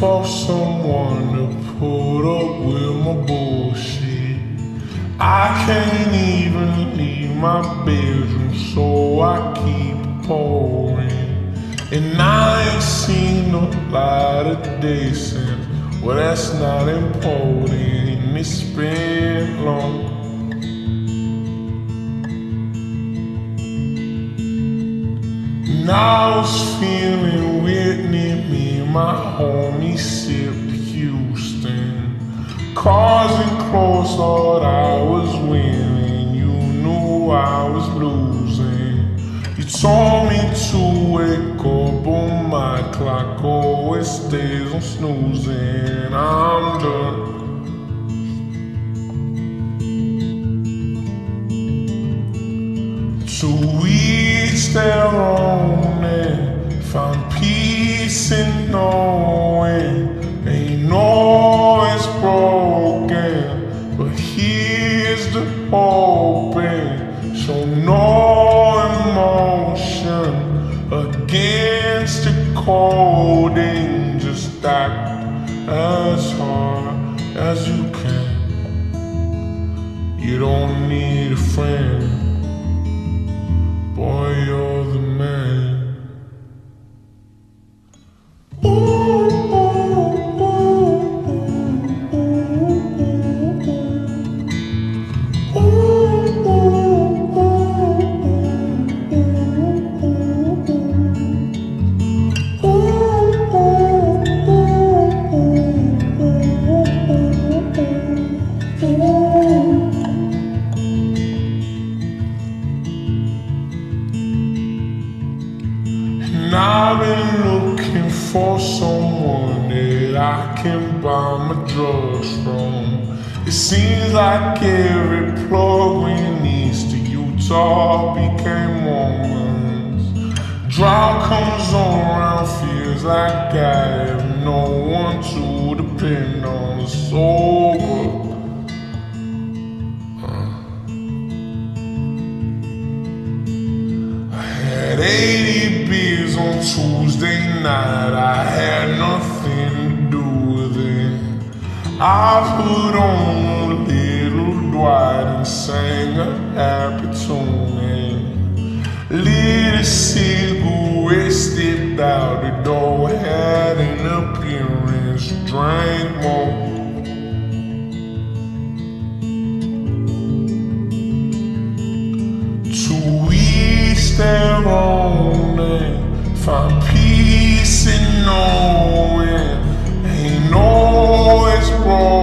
for someone to put up with my bullshit. I can't even leave my bedroom, so I keep pouring. And I ain't seen no light of day since. Well, that's not important. It's been long. And I was feeling Whitney, me and my homie sipped Houston. Cars and clothes thought I was winning. You knew I was losing. You told me to wake up, but my clock always stays on snoozing. I'm done. To each their own, and find peace in knowing ain't always broken, but here's the hoping. Show no emotion against the coding. Just act as hard as you can. You don't need a friend. Boy, you're the man. And I've been looking for someone that I can buy my drugs from. It seems like every plug we needs to Utah became Mormons. Drought comes on around, feels like I have no one to depend on. Sober. I had 80 beers on Tuesday night, I had nothing to do with it. I put on a little Dwight and sang a happy tune, and lit a cigarette, stepped out the door, had an appearance, drank more. To each their own, and find peace in knowing ain't always broken.